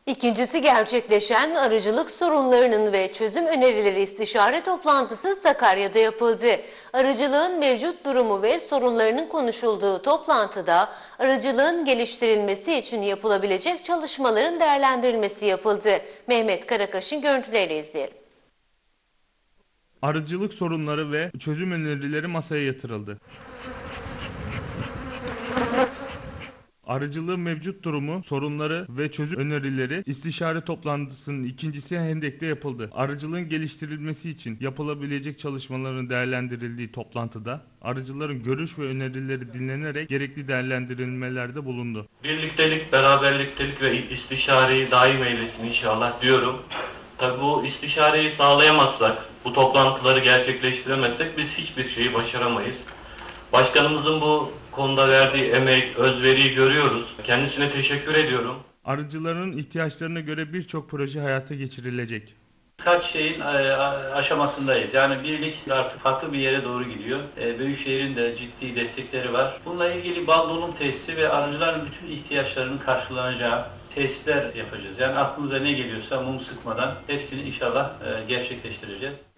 İkincisi gerçekleşen arıcılık sorunlarının ve çözüm önerileri istişare toplantısı Sakarya'da yapıldı. Arıcılığın mevcut durumu ve sorunlarının konuşulduğu toplantıda arıcılığın geliştirilmesi için yapılabilecek çalışmaların değerlendirilmesi yapıldı. Mehmet Karakaş'ın görüntülerini izleyelim. Arıcılık sorunları ve çözüm önerileri masaya yatırıldı. Arıcılığın mevcut durumu, sorunları ve çözüm önerileri istişare toplantısının ikincisi Hendek'te yapıldı. Arıcılığın geliştirilmesi için yapılabilecek çalışmaların değerlendirildiği toplantıda arıcıların görüş ve önerileri dinlenerek gerekli değerlendirilmelerde bulundu. Birliktelik, beraberliktelik ve istişareyi daim eylesin inşallah diyorum. Tabii bu istişareyi sağlayamazsak, bu toplantıları gerçekleştiremezsek biz hiçbir şeyi başaramayız. Başkanımızın bu konuda verdiği emek, özveriyi görüyoruz. Kendisine teşekkür ediyorum. Arıcıların ihtiyaçlarına göre birçok proje hayata geçirilecek. Birkaç şeyin aşamasındayız. Yani birlik artık farklı bir yere doğru gidiyor. Büyükşehir'in de ciddi destekleri var. Bununla ilgili bal dolum tesisi ve arıcıların bütün ihtiyaçlarının karşılanacağı tesisler yapacağız. Yani aklınıza ne geliyorsa mum sıkmadan hepsini inşallah gerçekleştireceğiz.